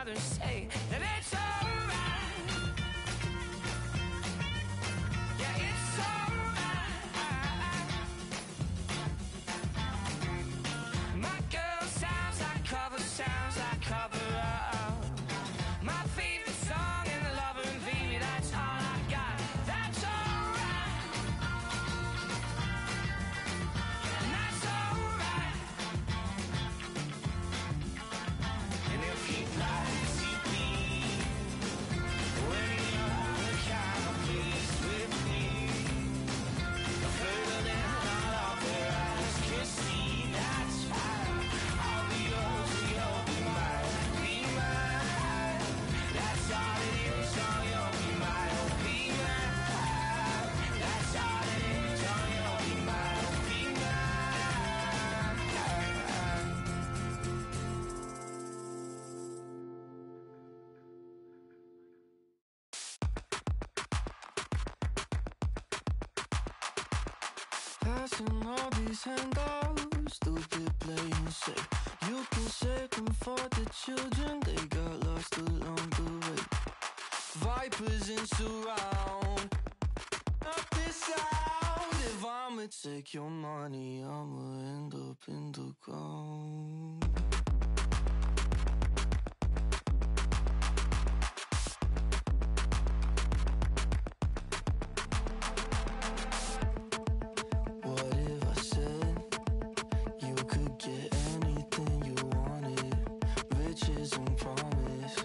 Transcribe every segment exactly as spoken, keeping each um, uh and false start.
others say that it's alright. Yeah, it's alright. My girl sounds like cover, sounds like cover up. My favorite song in the Lover and Baby, that's all I got. That's alright. And that's alright. And if you like to be when you're the kind of place with me, further than all of your eyes can see, that's fine. I'll be yours and you'll be mine. Be mine. That's all it is. Oh, you'll be mine. Oh, be mine. That's all it is. Oh, you'll be mine. Oh, be mine. Passing all these handouts, stupid playing safe. You can save them for the children, they got lost along the way. Vipers in surround, up this sound. If I'ma take your money, I'ma end up in the ground. What if I said you could get anything you wanted? Riches and promise,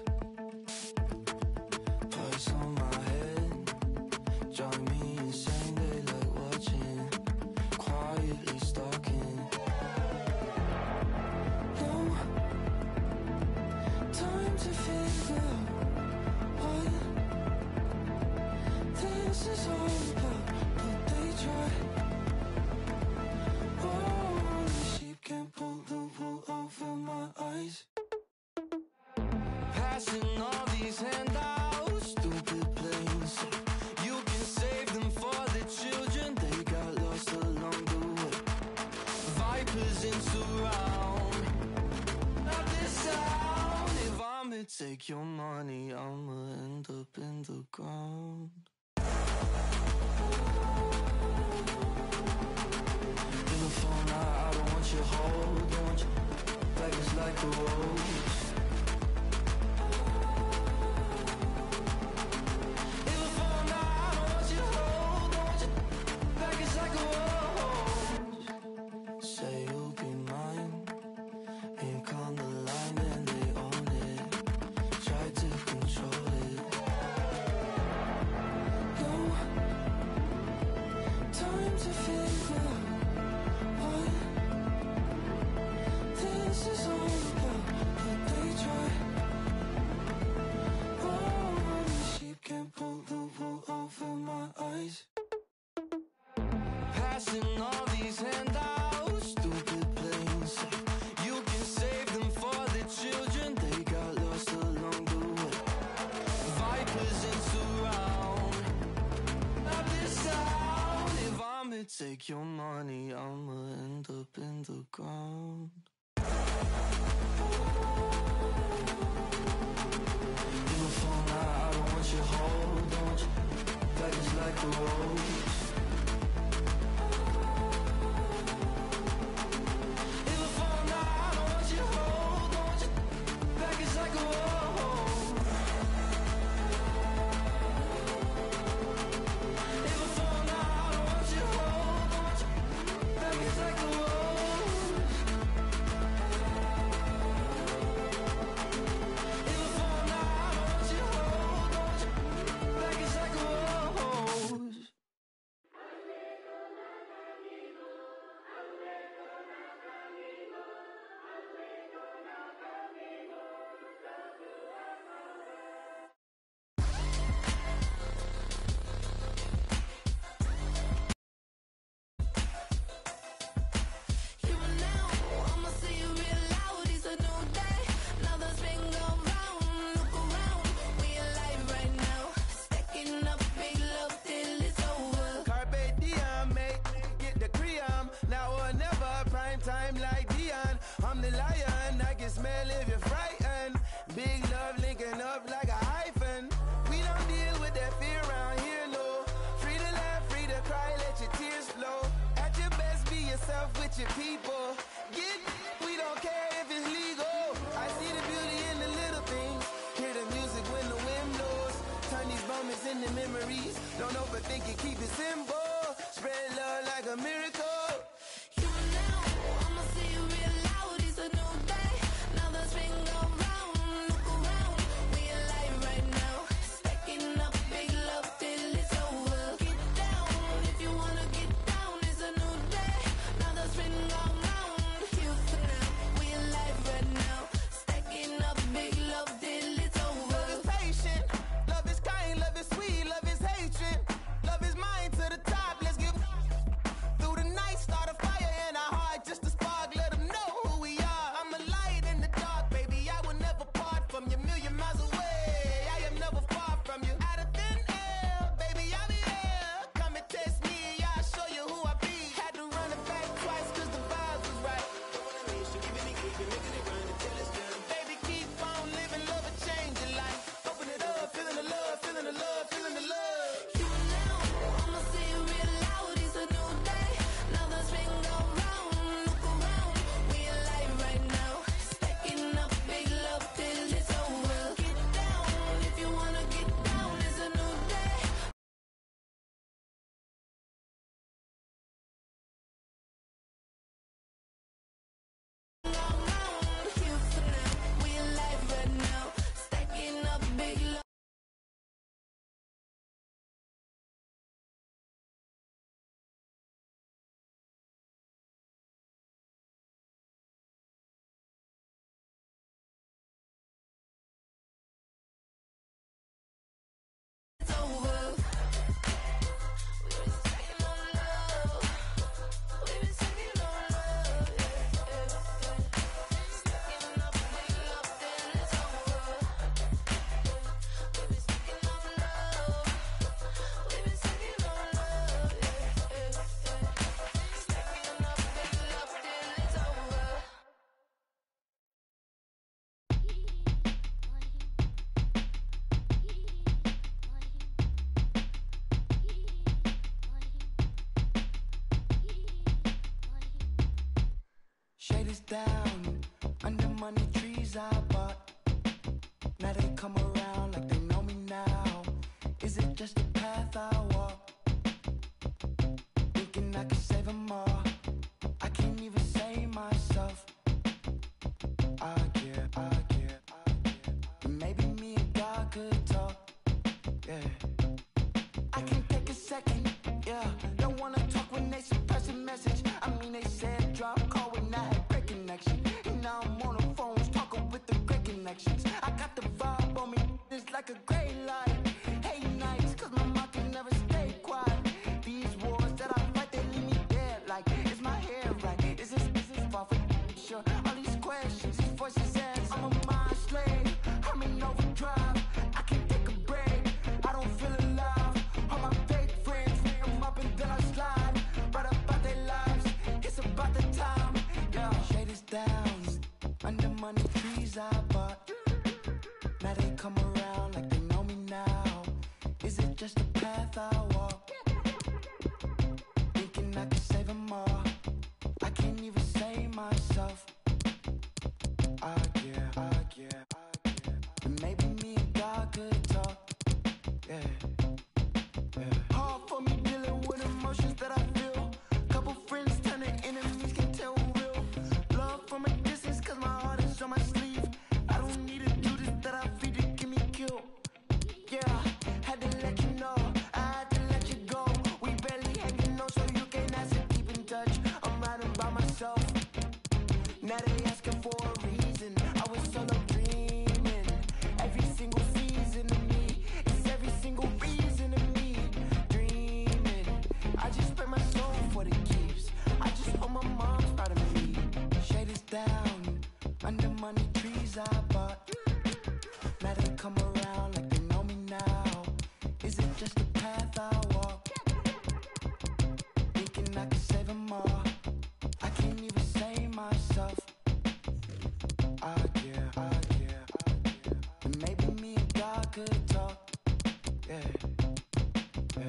price on my head, drive me insane. They like watching, quietly stalking. No time to figure out what this is all about, but they try. Oh, the sheep can't pull the wool over my eyes. Passing all these handouts, stupid playing safe. You can save them for the children, they got lost along the way. Vipers in surround, not this sound. If I'ma take your money, I'ma end up in the ground. In the phone, I, I don't want you hold, don't want you back, it's like a rose. In the phone, I don't want you hold, don't want you back, it's like a rose. Say you'll be mine, ink on the line and they own it. Try to control it. No time to figure out what this is all about, but they try. Oh, the sheep can't pull the wool over my eyes. Passing all these handouts, stupid playing safe. You can save them for the children, they got lost along the way. Vipers in surround, not this sound. If I'ma take your money, I'ma end up in the ground. In the phone, I, I don't want you hold, don't want you back, it's like a rose. In the phone, I don't want you hold, don't want you back, it's like a rose. In the phone, I don't want you hold, don't want you back, it's like a rose. In the phone, I don't want you hold, don't want you back, it's like a rose. Here and now, I'ma say it real loud. It's a new day, another spin go round. Look around, we alive right now. Stacking up big love till it's over. Carpe diem, mate, get the cream. Now or never, prime time like Dion. I'm the lion, I can smell if you're frightened. Big love linking up like a hyphen. We don't deal with that fear around here, no. Free to laugh, free to cry, let your tears flow. At your best, be yourself with your people. Get, we don't care if it's legal. I see the beauty in the little things. Hear the music when the wind blows. Turn these moments into memories. Don't overthink it, keep it simple. Spread love like a miracle. You now, I'ma see you real loud. It's a new day. Now the spin go round. Look around, we alive right now. Stacking up big love till it's over. Get down if you wanna get down. It's a new day. Now the spin go round. You for now, we alive right now. Stacking up big love till it's over. Love is patient, love is kind, love is sweet, love is hatred. Love is mine to the top. Let's give through the night, start a fire in our heart, just a spark. Let them know who we are. I'm a light in the dark, baby. I will never part from you. Million miles away, I am never far from you. Out of thin air, baby, I'll be here. Come and test me, I'll show you who I be. Had to run it back twice, cause the vibes was right. Baby, keep on living, love will change your life. Open it up, feeling the love, feeling the love, feeling the love. You now, I'ma see you real loud. It's a new day. Now the spin go round. Look around, we alive right now. Stacking up big love till it's over. Get down if you wanna get down. It's a new day. Go round. You for now, we alive right now. Stacking up big love. It's over. We've been stacking on love. We've been stacking on love. Yeah, yeah, yeah. Stacking up big love till it's over. We've been stacking on love. We've been stacking on love. Yeah, yeah, yeah. Stacking up big love till it's over. Shade is down, under money trees I bought. Now they come around like they know me now. Is it just a path I walk? Thinking I can save them all. I can't even save myself. I get, I get, I get. Maybe me and God could talk. Yeah. I can take a second, yeah. Don't wanna talk when they suppress a message. I mean, they said drop call when I had great connection. And now I'm on the phones talking with the great connections. I got the vibe on me, it's like a gray light. Hey, nights, cause my mouth can never stay quiet. These wars that I fight, they leave me dead. Like, is my hair right? Is this, is this far from sure? All these questions, these voices ask, I'm a mind slave. I'm in overdrive. I can't take a break. I don't feel alive. All my fake friends, I'm up and then I slide. Right about their lives, it's about the time. Yeah, shade is down, under money trees I bought. Now they come around like they know me now. Is it just a path I walk? Thinking I can save them all. I can't even save myself. I get, I get, I get. And maybe me and God could talk. Yeah. Hard for me dealing with emotions that I feel. Couple friends turning enemies, can tell who real. Love from a distance, cause my heart is on my sleeve. I don't need to do this that I feel to get me killed. Yeah, had to let you know, I had to let you go. We barely hanging on, so you can't ask to keep in touch. I'm riding by myself. Now they asking for a reason. I was solo dreaming. Every single season of me, it's every single reason of me dreaming. I just spent my soul for the keeps. I just hope my mom's proud of me. Shade is down, under money trees I bought. Now they come around like they know me now. Is it just a path I walk? Thinking I can save them all. I can't even save myself. I get, I get, I get. could talk. Yeah, yeah.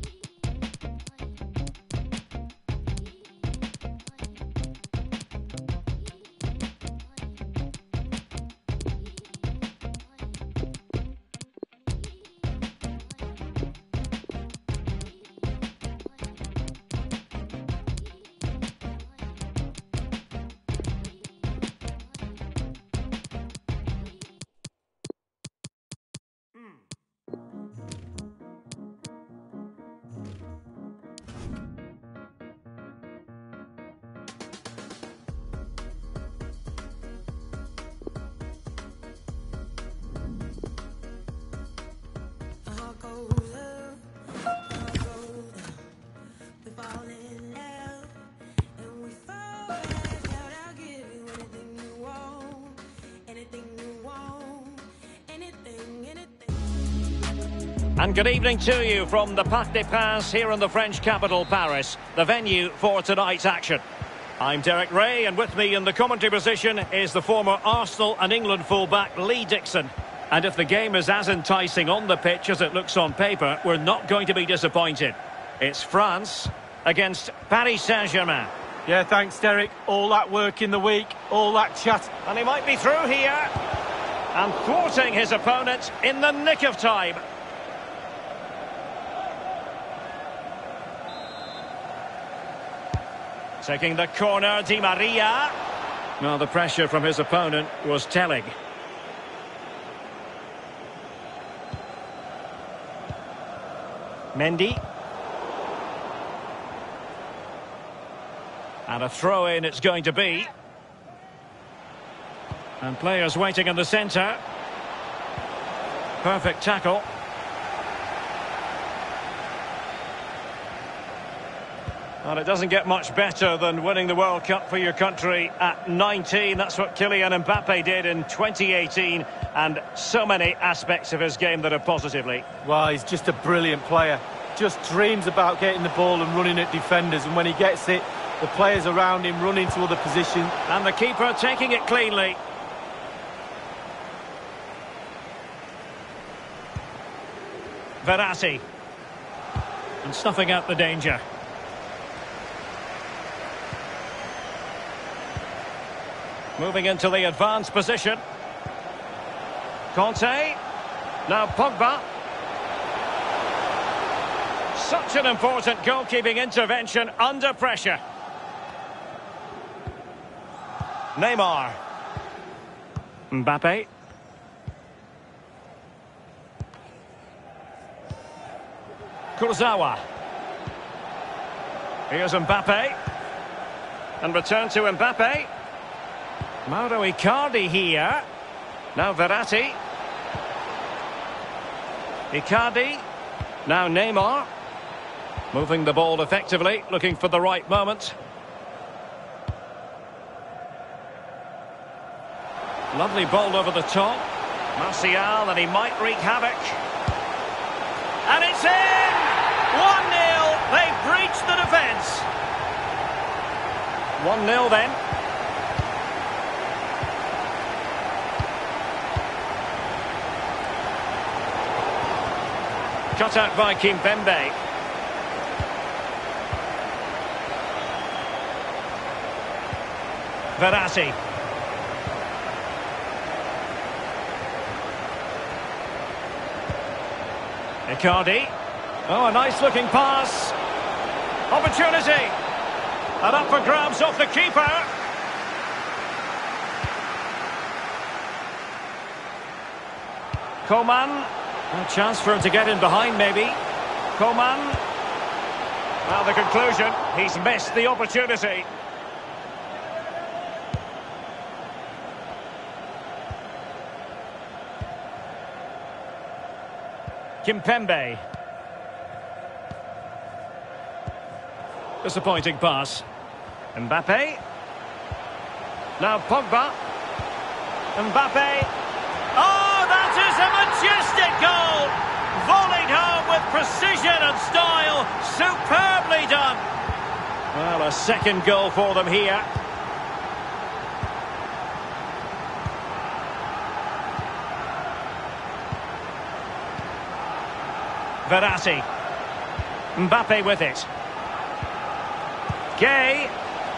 I'll go there, I'll go there. We fall in love and we fall back out. I'll give you anything you want, anything you want, anything, anything. And good evening to you from the Parc des Princes here in the French capital, Paris, the venue for tonight's action. I'm Derek Ray, and with me in the commentary position is the former Arsenal and England fullback Lee Dixon. And if the game is as enticing on the pitch as it looks on paper, we're not going to be disappointed. It's France against Paris Saint-Germain. Yeah, thanks, Derek. All that work in the week, all that chat. And he might be through here. And thwarting his opponent in the nick of time. Taking the corner, Di Maria. Well, the pressure from his opponent was telling. Mendy. And a throw-in it's going to be. And players waiting in the centre. Perfect tackle. Well, it doesn't get much better than winning the World Cup for your country at nineteen. That's what Kylian Mbappe did in twenty eighteen. And so many aspects of his game that are positively. Well, he's just a brilliant player. Just dreams about getting the ball and running at defenders. And when he gets it, the players around him run into other positions. And the keeper taking it cleanly. Verratti. And snuffing out the danger. Moving into the advanced position. Conte. Now Pogba. Such an important goalkeeping intervention under pressure. Neymar. Mbappe. Kurzawa. Here's Mbappe. And return to Mbappe. Mauro Icardi here. Now Verratti. Icardi. Now Neymar. Moving the ball effectively, looking for the right moment. Lovely ball over the top. Martial, and he might wreak havoc. And it's in! one nil. They've breached the defence. one nil then. Cut out by Kimpembe. Verratti. Icardi. Oh, a nice looking pass. Opportunity. And up for grabs off the keeper. Coman. A chance for him to get in behind, maybe. Coman. Well, the conclusion, he's missed the opportunity. Kimpembe. Disappointing pass. Mbappe. Now Pogba. Mbappe. Oh, that is a majestic goal! Volleyed home with precision and style. Superbly done. Well, a second goal for them here. Verratti. Mbappe with it. Gay.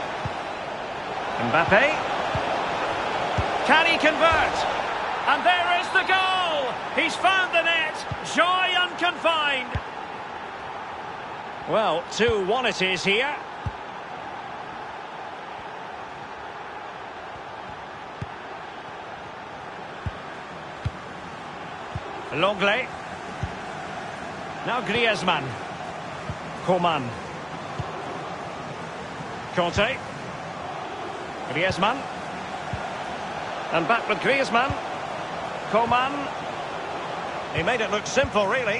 Mbappe. Can he convert? And there is the goal! He's found the net. Joy unconfined. Well, two one it is here. Longley. Now Griezmann. Coman. Conte. Griezmann. And back with Griezmann. Coman. He made it look simple, really.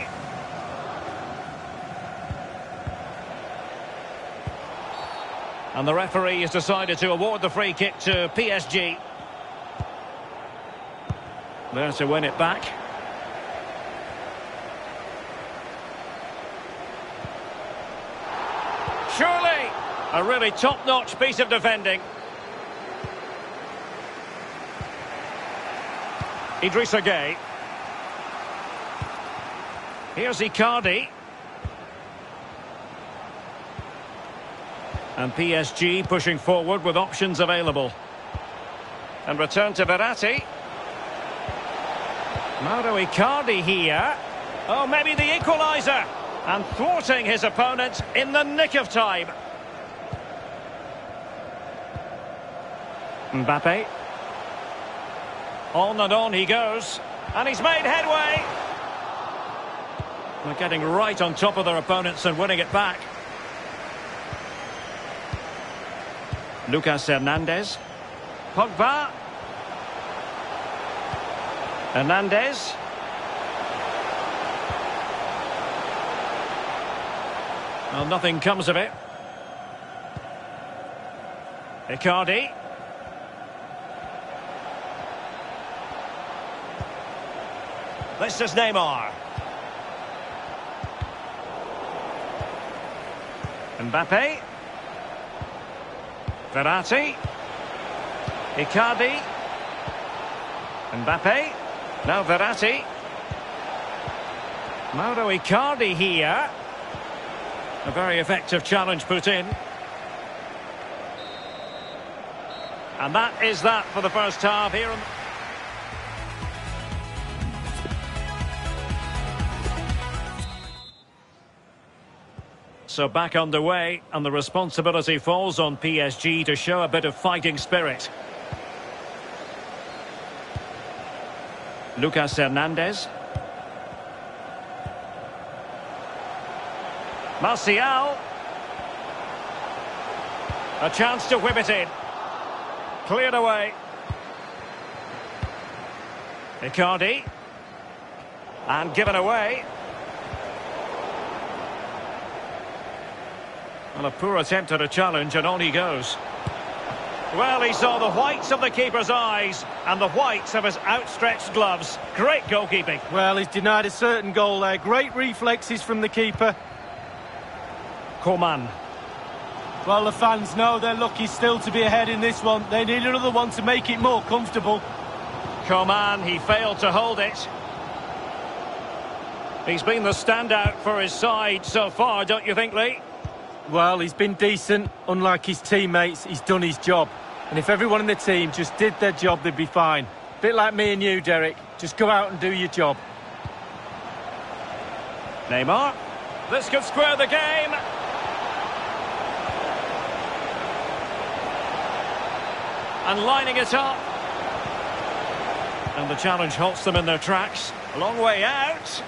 And the referee has decided to award the free kick to P S G. There to win it back. Surely a really top-notch piece of defending. Idrissa Gueye. Here's Icardi. And P S G pushing forward with options available. And return to Verratti. Mauro Icardi here. Oh, maybe the equaliser. And thwarting his opponent in the nick of time. Mbappe. On and on he goes. And he's made headway. They're getting right on top of their opponents and winning it back. Lucas Hernandez. Pogba. Hernandez. Well, nothing comes of it. Icardi. This is Neymar. Mbappe. Verratti. Icardi. Mbappe. Now Verratti. Mauro Icardi here. A very effective challenge put in. And that is that for the first half here. So back underway, and the responsibility falls on P S G to show a bit of fighting spirit. Lucas Hernandez. Martial. A chance to whip it in. Cleared away. Icardi. And given away. Well, a poor attempt at a challenge, and on he goes. Well, he saw the whites of the keeper's eyes and the whites of his outstretched gloves. Great goalkeeping. Well, he's denied a certain goal there. Great reflexes from the keeper. Coman. Well, the fans know they're lucky still to be ahead in this one. They need another one to make it more comfortable. Coman, he failed to hold it. He's been the standout for his side so far, don't you think, Lee? Well, he's been decent. Unlike his teammates, he's done his job. And if everyone in the team just did their job, they'd be fine. Bit like me and you, Derek. Just go out and do your job. Neymar. This could square the game. And lining it up. And the challenge halts them in their tracks. A long way out.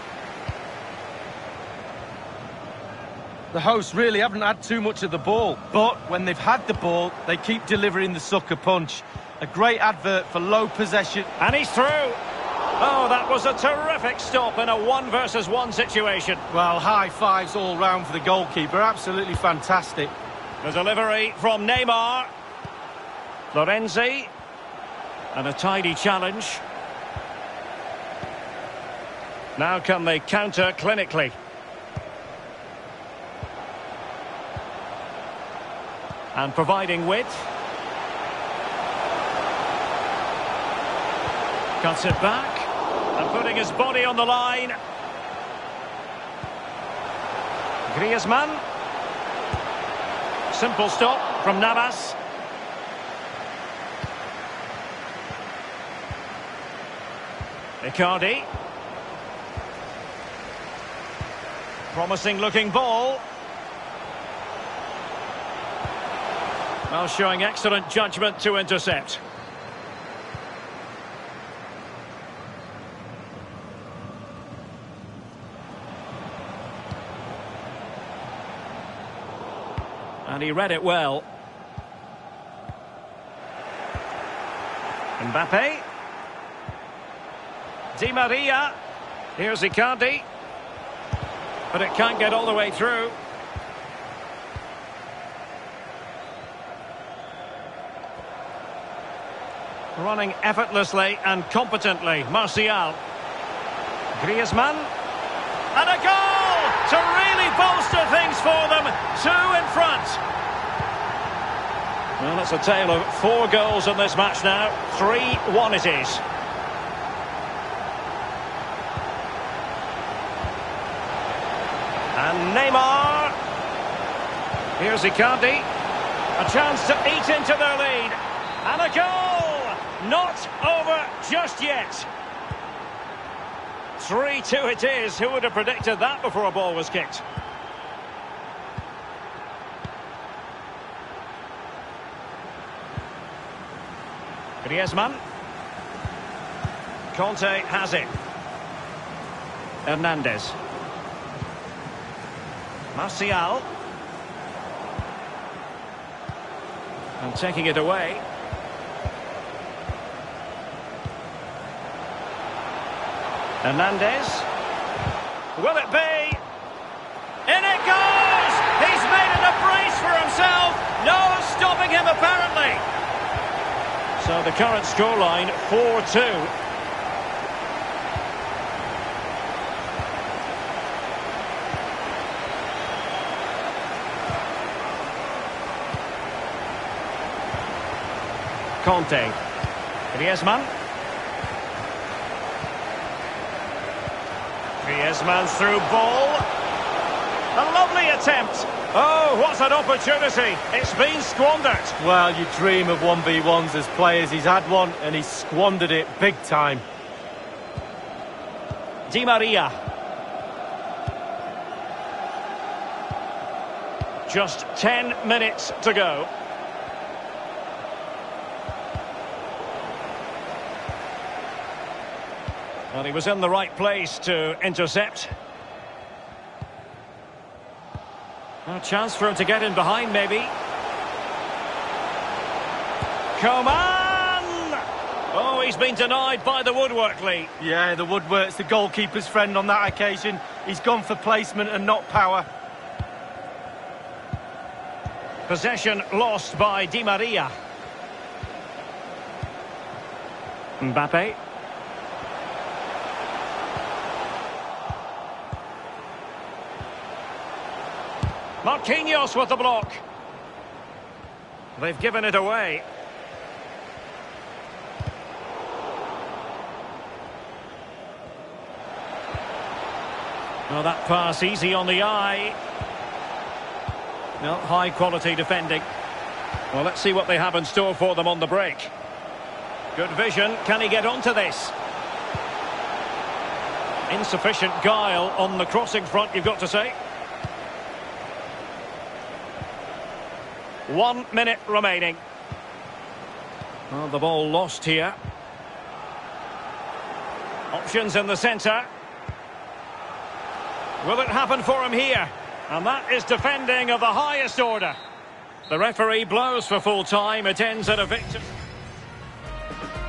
The hosts really haven't had too much of the ball, but when they've had the ball, they keep delivering the sucker punch. A great advert for low possession. And he's through. Oh, that was a terrific stop in a one versus one situation. Well, high fives all round for the goalkeeper. Absolutely fantastic. The delivery from Neymar. Florenzi. And a tidy challenge. Now can they counter clinically? And providing width. Cuts it back. And putting his body on the line. Griezmann. Simple stop from Navas. Icardi. Promising looking ball. Well, showing excellent judgment to intercept. And he read it well. Mbappe. Di Maria. Here's Icardi. But it can't get all the way through. Running effortlessly and competently. Martial. Griezmann. And a goal to really bolster things for them. Two in front. Well, it's a tale of four goals in this match now. three one it is. And Neymar. Here's Icardi. A chance to eat into their lead. And a goal! Not over just yet. three two it is. Who would have predicted that before a ball was kicked? Griezmann. Conte has it. Hernandez. Martial. And taking it away. Hernandez. Will it be? In it goes! He's made it a brace for himself. No stopping him apparently. So the current scoreline four two. Conte. Griezmann. Griezmann's through ball. A lovely attempt. Oh, what an opportunity. It's been squandered. Well, you dream of one v ones as players. He's had one and he's squandered it big time. Di Maria. Just ten minutes to go. Well, he was in the right place to intercept. A chance for him to get in behind, maybe. Coman! Oh, he's been denied by the woodwork, Lee. Yeah, the woodwork's the goalkeeper's friend on that occasion. He's gone for placement and not power. Possession lost by Di Maria. Mbappe. Marquinhos with the block. They've given it away. Well, that pass easy on the eye. No, high quality defending. Well, let's see what they have in store for them on the break. Good vision. Can he get onto this? Insufficient guile on the crossing front, you've got to say. One minute remaining. Well, the ball lost here. Options in the centre. Will it happen for him here? And that is defending of the highest order. The referee blows for full time. It ends at a victory.